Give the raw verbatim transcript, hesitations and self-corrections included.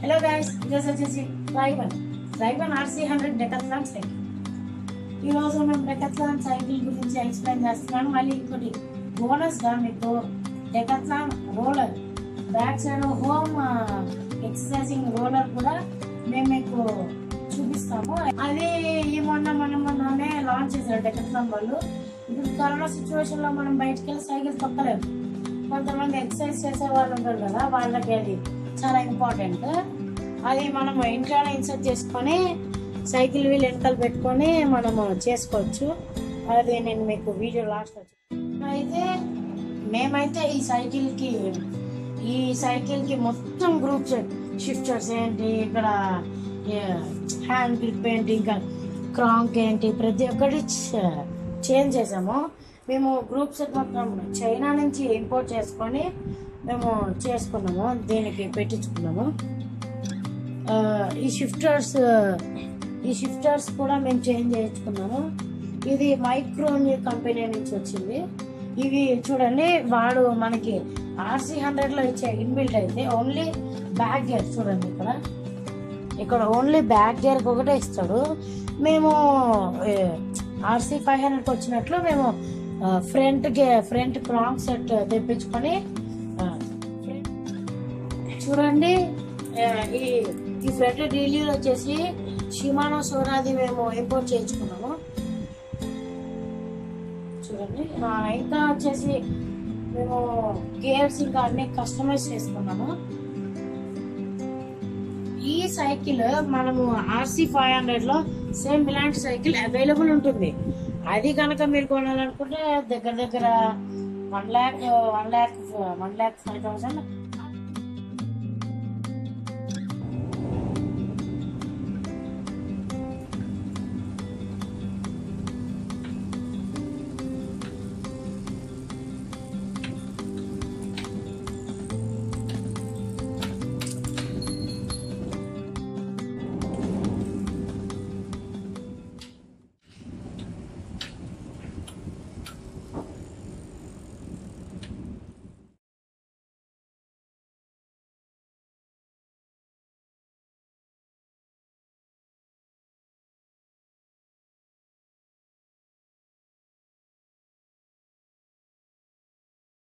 Hello guys, ఈరోజు వచ్చేసి driver driver RC hundred Decathlon cycle. ఈరోజు మేము డెకాథ్లాన్ సైకిల్ గురించి ఎక్స్ప్లెయిన్ చేస్తున్నాను. మళ్ళీ ఇంకోటి బోనస్గా మీకు Decathlon roller back side home exercising roller కూడా మేము మీకు చూపిస్తాము. అది ఈ మొన్న మనం మొన్ననే లాంచ్ చేశారు డెకాథ్లాన్ వాళ్ళు. ఇప్పుడు కరోనా సిచ్యువేషన్ లో మనం బయటకు వెళ్ళి సైకిల్ తొక్కలేము. కొంతమంది ఎక్సర్సైజ్ చేసే వాళ్ళు ఉంటారు కదా, వాళ్ళకి అది చాలా ఇంపార్టెంట్. అది మనము ఇంట్లోనే ఇన్సర్ట్ చేసుకొని సైకిల్ వీల్ వెనకాల పెట్టుకొని మనము చేసుకోవచ్చు. అది నేను మీకు వీడియో లాస్ట్ వచ్చి అయితే మేమైతే ఈ సైకిల్కి ఈ సైకిల్కి మొత్తం గ్రూప్స్ షిఫ్టర్స్ ఏంటి, ఇక్కడ హ్యాండ్ గ్రిప్ ఏంటి, ఇంకా క్రాంక్ ఏంటి, ప్రతి ఒక్కటి చేంజ్ చేసాము. మేము గ్రూప్ సెట్ మొత్తం చైనా నుంచి ఇంపోర్ట్ చేసుకొని మేము చేసుకున్నాము, దీనికి పెట్టించుకున్నాము. ఈ షిఫ్టర్స్ ఈ షిఫ్టర్స్ కూడా మేము చేంజ్ చేయించుకున్నాము. ఇది మైక్రోన్ కంపెనీ నుంచి వచ్చింది. ఇవి చూడండి, వాడు మనకి ఆర్సీ హండ్రెడ్ లో ఇచ్చే ఇన్బిల్ట్ అయితే ఓన్లీ బ్యాక్ గేర్. చూడండి ఇక్కడ ఇక్కడ ఓన్లీ బ్యాక్ గేర్ ఒకటే ఇస్తాడు. మేము ఆర్సీ ఫైవ్ హండ్రెడ్కి వచ్చినట్లు మేము ఫ్రంట్ గే ఫ్రంట్ క్రాంక్ సెట్ తెప్పించుకొని చూడండి. ఈ ఈ ఫ్రంట్ డీలీలు వచ్చేసి షిమానో సోనాది మేము ఇంపోర్ట్ చేయించుకున్నాము. చూడండి, ఇంకా వచ్చేసి మేము గేర్స్ ఇంకా అన్ని కస్టమైజ్ చేసుకున్నాము. ఈ సైకిల్ మనము ఆర్సీ ఫైవ్ హండ్రెడ్ లో సేమ్ ఇలాంటి సైకిల్ అవైలబుల్ ఉంటుంది. అది కనుక మీరు కొనాలనుకుంటే దగ్గర దగ్గర one lakh one lakh one lakh five thousand